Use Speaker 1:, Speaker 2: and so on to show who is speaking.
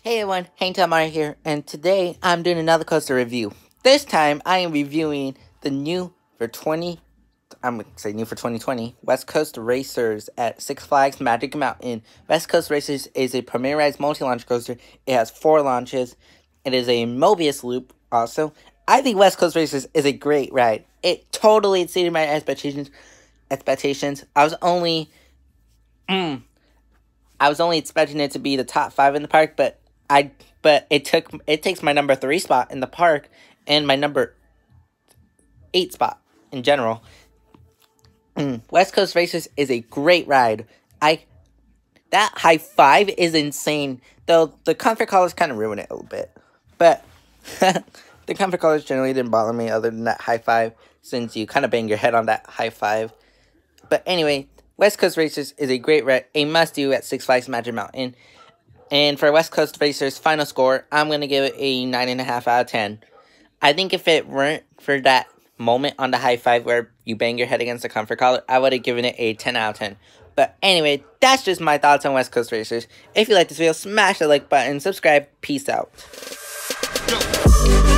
Speaker 1: Hey everyone, Hangtime Mario here, and today I'm doing another coaster review. This time I am reviewing the I'm going to say new for 2020, West Coast Racers at Six Flags Magic Mountain. West Coast Racers is a premierized multi-launch coaster. It has 4 launches. It is a Mobius loop also. I think West Coast Racers is a great ride. It totally exceeded my expectations. I was only expecting it to be the top 5 in the park, but it takes my number 3 spot in the park and my number 8 spot in general. West Coast Racers is a great ride. That high 5 is insane. Though the comfort colors kind of ruin it a little bit. But the comfort colors generally didn't bother me other than that high 5, since you kind of bang your head on that high 5. But anyway, West Coast Racers is a great ride, a must-do at Six Flags Magic Mountain. And for West Coast Racers' final score, I'm going to give it a 9.5 out of 10. I think if it weren't for that moment on the high 5 where you bang your head against the comfort collar, I would have given it a 10 out of 10. But anyway, that's just my thoughts on West Coast Racers. If you like this video, smash the like button, subscribe, peace out.